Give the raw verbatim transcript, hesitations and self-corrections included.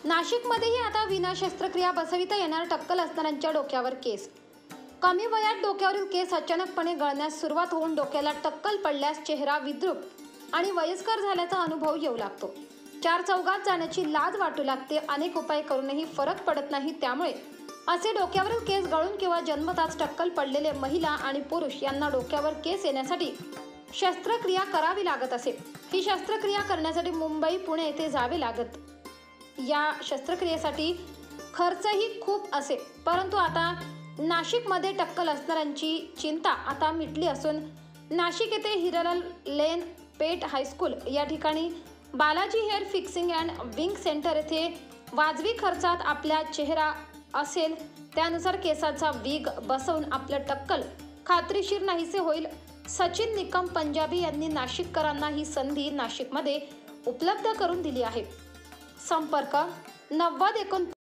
नाशिकमध्येही आता विना शस्त्रक्रिया बसविता येणार टक्कल असणाऱ्यांच्या डोक्यावर केस। कमी वयात डोक्यावरील केस अचानकपणे गळण्यास सुरुवात होऊन डोक्याला टक्कल पडल्यास चेहरा विद्रूप आणि वयस्कर झाल्याचा अनुभव येऊ लागतो। चार चौघात जाण्याची लाज वाटू लागते। अनेक उपाय करूनही फरक पडत नाही। त्यामुळे असे डोक्यावरील केस गळून किंवा जन्मताच टक्कल पडलेले महिला आणि पुरुष यांना डोक्यावर केस येण्यासाठी शस्त्रक्रिया करावी लागत असे। ही शस्त्रक्रिया करण्यासाठी मुंबई पुणे येथे जावे लागत। या शस्त्रक्रियेसाठी खर्चही खूप असे, परंतु आता नाशिकमध्ये टक्कल असणाऱ्यांची चिंता आता मिटली असून नाशिक येथे हिरलाल लेन पेठ हायस्कूल या ठिकाणी Balaji hair fixing and wig centre येथे वाजवी खर्चात आपल्या चेहरा असेल त्यानुसार केसाचा विग बसवून आपलं टक्कल खात्रीशीर नाहीसे होईल। सचिन निकम पंजाबी यांनी नाशिककरांना ही संधी नाशिकमध्ये उपलब्ध करून दिली आहे। संपर्क नव्वद एकोण